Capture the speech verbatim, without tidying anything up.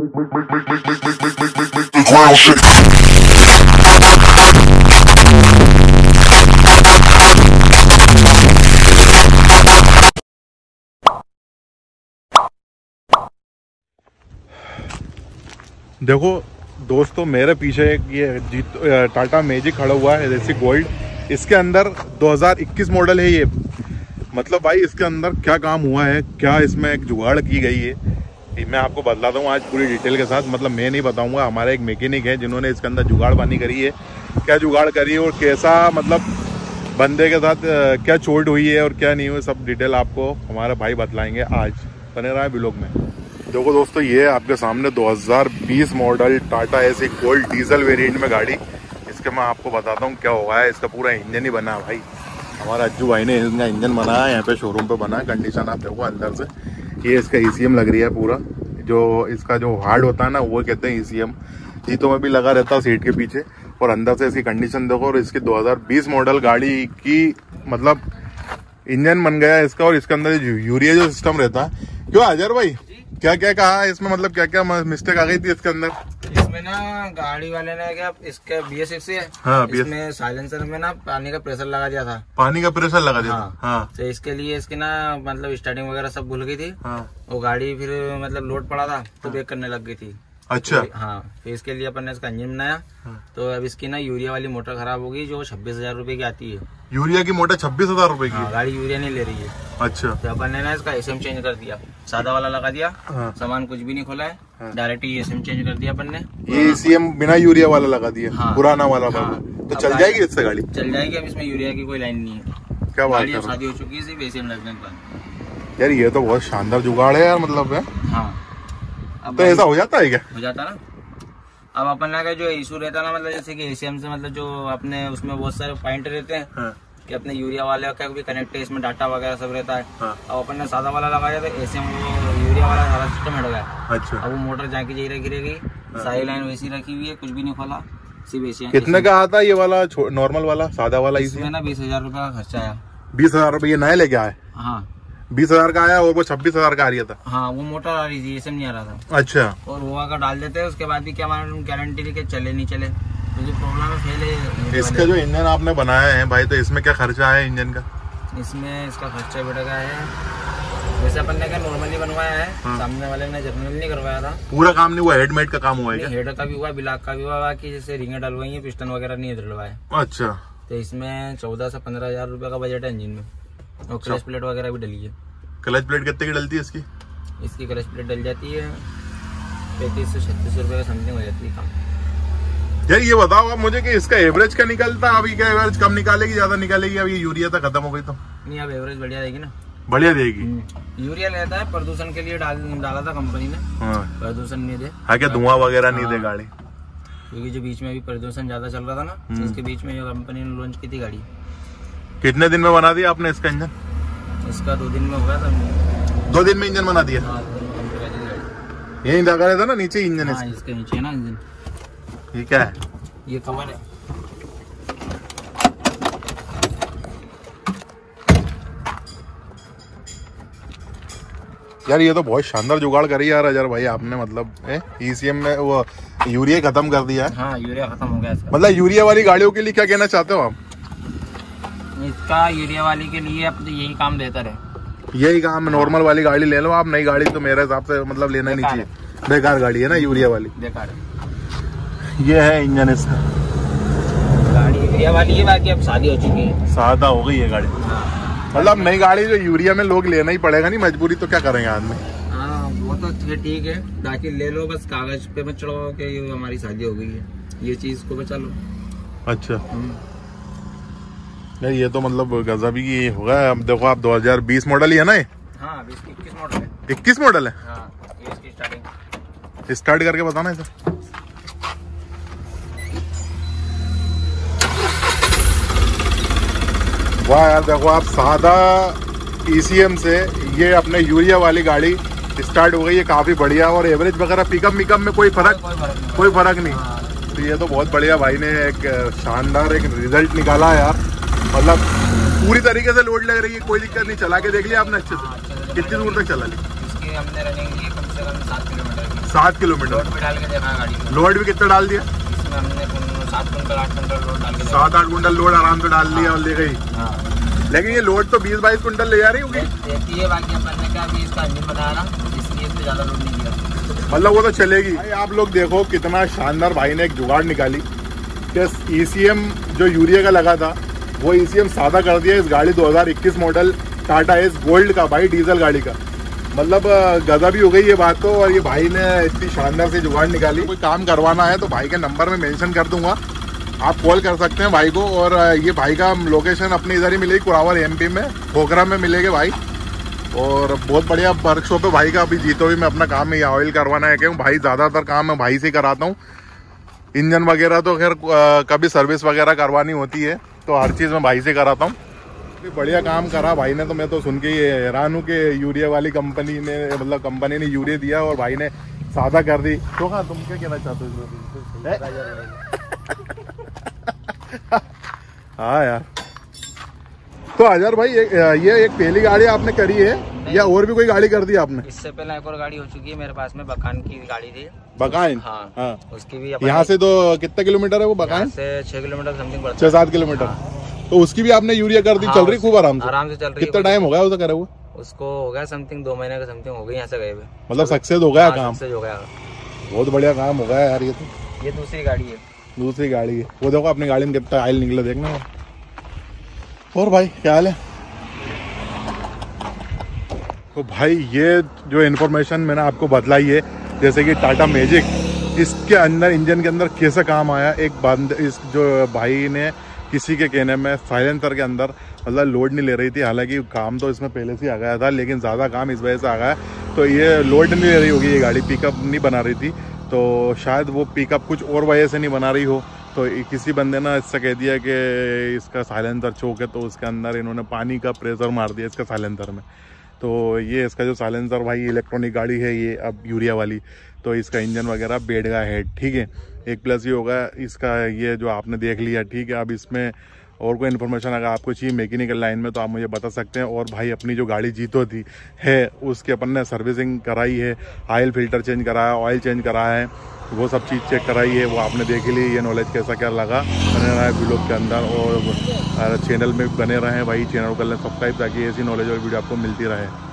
देखो दोस्तों, मेरे पीछे एक ये जीत टाटा मैजिक खड़ा हुआ है रेसी गोल्ड। इसके अंदर दो हज़ार इक्कीस मॉडल है ये। मतलब भाई इसके अंदर क्या काम हुआ है, क्या इसमें एक जुगाड़ की गई है, मैं आपको बतलाता हूँ आज पूरी डिटेल के साथ। मतलब मैं नहीं बताऊंगा, हमारे एक मैकेनिक है जिन्होंने इसके अंदर जुगाड़ बानी करी है। क्या जुगाड़ करी है और कैसा मतलब बंदे के साथ क्या चोट हुई है और क्या नहीं हुई, सब डिटेल आपको हमारे भाई बतलाएंगे। आज बने रहा है ब्लॉग में। देखो दोस्तों, ये आपके सामने दो हज़ार बीस model Tata Ace Gold diesel variant में गाड़ी। इसके मैं आपको बताता हूँ क्या हुआ है। इसका पूरा इंजन ही बना है भाई, हमारा अज्जू भाई ने इसका इंजन बनाया है, यहाँ पे शोरूम पे बना है। कंडीशन आप देखो अंदर से, ये इसका ई सी एम लग रही है पूरा। जो इसका जो हार्ड होता है ना, वो कहते हैं ई सी एम। जीतों में भी लगा रहता है सीट के पीछे। और अंदर से इसकी कंडीशन देखो। और इसकी दो हज़ार बीस मॉडल गाड़ी की मतलब इंजन बन गया है इसका। और इसके अंदर यूरिया जो सिस्टम रहता है, क्यों अजहर भाई क्या क्या कहा इसमें, मतलब क्या क्या मिस्टेक आ गई थी इसके अंदर? इसमें ना गाड़ी वाले ने क्या, इसका बी एस सिक्स है, हाँ, इसमें साइलेंसर में ना पानी का प्रेशर लगा दिया था। पानी का प्रेशर लगा दिया हाँ, था हाँ। तो इसके लिए इसकी ना मतलब स्टार्टिंग वगैरह सब भूल गई थी। हाँ। वो गाड़ी फिर मतलब लोड पड़ा था तो ब्रेक करने लग गई थी। अच्छा। तो, हाँ, फिर इसके लिए अपन ने इसका इंजन बनाया। हाँ। तो अब इसकी ना यूरिया वाली मोटर खराब हो गई, जो छब्बीस हजार रूपए की आती है। यूरिया की मोटर छब्बीस हजार रूपए की? हाँ, गाड़ी यूरिया नहीं ले रही है। अच्छा। तो अपन ने ना इसका एस एम चेंज कर दिया, सादा वाला लगा दिया। हाँ। सामान कुछ भी नहीं खोला है। हाँ। डायरेक्ट ही एस एम चेंज कर दिया अपन ने। ये ए सी एम बिना यूरिया वाला लगा दिया। हाँ। पुराना वाला। हाँ। तो चल जाएगी इससे गाड़ी? चल जाएगी। अब इसमें यूरिया की कोई लाइन नहीं है। क्या बात है, शादी हो चुकी है सिर्फ ए सी एम लगने के बाद। यार ये तो बहुत शानदार जुगाड़ है यार, मतलब है। हाँ। तो ऐसा हो जाता है क्या? हो जाता ना। अब अपन का जो इशू रहता है ना, मतलब जैसे कि ए सी एम से मतलब जो अपने उसमें बहुत सारे पॉइंट रहते हैं। हाँ। कि अपने यूरिया वाले का भी कनेक्ट है, इसमें डाटा वगैरह सब रहता है। हाँ। अब अपन ने सादा वाला लगाया तो ए सी एम वो यूरिया वाला सारा सिस्टम हट गया। अच्छा। अब वो मोटर जाके जी गिरेगी। हाँ। सारी लाइन वैसी रखी हुई है, कुछ भी नहीं खोला, सिर्फ ए सी एम। कितने का आता है ये वाला नॉर्मल वाला सादा वाला? इसमें ना बीस हजार रूपये का खर्चा आया। बीस हजार रूपये ये नया लेके आए? हाँ, बीस हजार का आया और वो छब्बीस हजार का आ रहा था। हाँ, वो मोटर आ रही थी, एस एम नहीं आ रहा था। अच्छा। और वो अगर डाल देते हैं उसके बाद भी क्या गारंटी थी कि चले नहीं चले, तो जो प्रॉब्लम है पहले। इसका जो इंजन आपने बनाया है भाई, तो इसमें क्या खर्चा है इंजन का? इसमें इसका खर्चा बेटा का है, वैसे अपन ने क्या नॉर्मली बनवाया है। हाँ। सामने वाले ने जनरल नहीं करवाया था। पूरा काम नहीं हुआ, हेडमेट का काम हुआ है? हेड का भी हुआ, ब्लॉक का भी हुआ, बाकी जैसे रिंगे डलवाई है, पिस्टन वगैरह नहीं डलवाए। अच्छा। तो इसमें चौदह से पंद्रह हजार रूपये का बजट है इंजन में। और क्लच प्लेट वगैरह भी डली है। क्लच प्लेट कितने की डलती है इसकी? इसकी क्लच प्लेट डल जाती है पैंतीस से छत्तीस रुपए का समथिंग हो जाती है काम। यार ये बताओ आप मुझे कि इसका एवरेज क्या निकलता है अभी? क्या एवरेज कम निकालेगी, ज्यादा निकालेगी? अब ये यूरिया तो खत्म हो गई तो नहीं, अब एवरेज बढ़िया देगी ना। बढ़िया देगी। यूरिया लेता है प्रदूषण के लिए, डाल डाला था कंपनी ने। हाँ। प्रदूषण नहीं दे। हाँ, क्या धुआं वगैरह नहीं दे गाड़ी? क्योंकि जो बीच में भी प्रदूषण ज्यादा चल रहा था ना, इसके बीच में जो कंपनी ने लॉन्च की थी गाड़ी। कितने दिन में बना दिया आपने इसका इंजन? इसका दो दिन में हो गया था। दो दिन में इंजन बना दिया? हाँ, यही लगा रहता ना नीचे इंजन? हाँ, इसके नीचे है ना इंजन। ये क्या है? ये कवर है। यार ये तो बहुत शानदार जुगाड़ करी यार अजहर भाई आपने। मतलब ई सी एम में वो यूरिया खत्म कर दिया है। हाँ, यूरिया खत्म हो गया इसका। मतलब यूरिया वाली गाड़ियों के लिए क्या कहना चाहते हो आप? इसका यूरिया वाली के लिए अब तो यही काम बेहतर है। यही काम, नॉर्मल वाली गाड़ी ले लो आप। नई गाड़ी तो मेरे हिसाब से मतलब लेना नहीं चाहिए, बेकार गाड़ी है ना यूरिया वाली। बेकार है। ये है इंजन इसका, गाड़ी यूरिया वाली है, बाकी अब शादी हो चुकी है, सादा हो गई है गाड़ी। मतलब नई गाड़ी जो यूरिया में लोग लेना ही पड़ेगा नहीं, मजबूरी तो क्या करेंगे आदमी। हाँ, वो तो ठीक है, बाकी ले लो, बस कागज पे मत चढ़ाओ कि हमारी शादी हो गई है, ये चीज को बचा लो। अच्छा। नहीं, ये तो मतलब गजब ही होगा। अब देखो आप दो हज़ार बीस मॉडल ही है ना ये? हाँ, इक्कीस मॉडल है। इक्कीस मॉडल है? हाँ, ये इसकी स्टार्टिंग। स्टार्ट करके बताना इसे। वाह यार, देखो आप सादा ई सी एम से ये अपने यूरिया वाली गाड़ी स्टार्ट हो गई है, काफी बढ़िया। और एवरेज वगैरह पिकअप मिकअप में कोई फर्क कोई फर्क नहीं। तो ये तो बहुत बढ़िया भाई ने एक शानदार एक रिजल्ट निकाला है यार। मतलब पूरी तरीके से लोड लग रही है, कोई दिक्कत नहीं। चला के देख लिया आपने अच्छे से? कितनी दूर तक चला ली? इसकी हमने रनिंग की कम से कम सात किलोमीटर की। सात किलोमीटर लोड भी डाल के देखा है गाड़ी को। लोड भी कितना डाल दिया इसमें हमने कुन- सात कुंटल आठ कुंटल लोड डाल के देखा। सात आठ कुंटल लोड आराम से डाल लिया और ले गई। हाँ। लेकिन ये लोड तो बीस बाईस कुंटल ले जा रही होगी। देती है, बाकी अपन ने क्या अभी इसका इंजन बनाया ना, इसलिए इससे ज्यादा लोड नहीं किया। मतलब वो तो चलेगी। भाई आप लोग देखो कितना शानदार भाई ने एक जुगाड़ निकाली कि ईसीएम जो यूरिया का लगा था वो ईसीएम सादा कर दिया इस गाड़ी दो हज़ार इक्कीस मॉडल टाटा एस गोल्ड का, भाई डीजल गाड़ी का। मतलब गजब ही हो गई ये बात तो। और ये भाई ने इतनी शानदार से जुगाड़ निकाली। कोई काम करवाना है तो भाई के नंबर में मेंशन कर दूंगा, आप कॉल कर सकते हैं भाई को। और ये भाई का लोकेशन अपने इधर ही मिलेगी, कुरावर एमपी में, खोखरा में मिलेगा भाई। और बहुत बढ़िया वर्कशॉप है भाई का। अभी जीतो भी मैं अपना काम है ये ऑयल करवाना है, क्यों भाई ज़्यादातर काम मैं भाई से कराता हूँ। इंजन वगैरह तो खैर कभी सर्विस वगैरह करवानी होती है तो हर चीज़ मैं भाई से कराता हूँ। बढ़िया काम करा भाई ने, तो मैं तो सुन के ये हैरान हूँ कि यूरिया वाली कंपनी ने, मतलब कंपनी ने यूरिया दिया और भाई ने सादा कर दी। तो हाँ, तुम क्या कहना चाहते हो? हाँ यार। तो हजार भाई ये, ये एक पहली गाड़ी आपने करी है या और भी कोई गाड़ी कर दी आपने? इससे पहले एक और गाड़ी हो चुकी है मेरे पास में, बकान की गाड़ी थी। बकान? हाँ, हाँ। उसकी भी यहाँ से तो कितना किलोमीटर है वो बकान से? छह किलोमीटर समथिंग पड़ता है। छह सात किलोमीटर। हाँ। तो उसकी भी आपने यूरिया कर दी? हाँ, चल रही खूब आराम से? आराम से चल रही है। कितना टाइम हो गया उसे करे हुए? उसको हो गया समथिंग दो महीने का समथिंग हो गई यहाँ से गए हुए। मतलब सक्सेस हो गया काम? सक्सेस हो गया, बहुत बढ़िया काम हो गया यार। ये तो ये दूसरी गाड़ी है। दूसरी गाड़ी है। वो देखो अपनी गाड़ी में कितना ऑयल निकला, देखना। और भाई क्या हाल है? तो भाई ये जो इन्फॉर्मेशन मैंने आपको बतलाई है, जैसे कि टाटा मैजिक, इसके अंदर इंजन के अंदर कैसे काम आया। एक बंद इस जो भाई ने किसी के कहने में साइलेंसर के अंदर मतलब लोड नहीं ले रही थी, हालांकि काम तो इसमें पहले से आ गया था, लेकिन ज़्यादा काम इस वजह से आ गया। तो ये लोड नहीं ले रही होगी ये गाड़ी, पिकअप नहीं बना रही थी, तो शायद वो पिकअप कुछ और वजह से नहीं बना रही हो। तो किसी बंदे ने इससे कह दिया कि इसका साइलेंसर चोक है, तो उसके अंदर इन्होंने पानी का प्रेशर मार दिया इसका साइलेंसर में। तो ये इसका जो साइलेंसर भाई इलेक्ट्रॉनिक गाड़ी है ये अब यूरिया वाली, तो इसका इंजन वगैरह बैठ गया है, ठीक है। एक प्लस ये होगा इसका, ये जो आपने देख लिया, ठीक है। अब इसमें और कोई इन्फॉर्मेशन अगर आपको चाहिए मैकेनिकल लाइन में तो आप मुझे बता सकते हैं। और भाई अपनी जो गाड़ी जीतो थी है उसके अपन ने सर्विसिंग कराई है, ऑयल फिल्टर चेंज कराया, ऑयल चेंज कराया है, वो सब चीज़ चेक कराई है, वो आपने देख ली। ये नॉलेज कैसा क्या लगा बने रहा है वीडियो के अंदर, और चैनल में बने रहे भाई, चैनल को कर लें सब्सक्राइब ताकि ऐसी नॉलेज और वीडियो आपको मिलती रहे।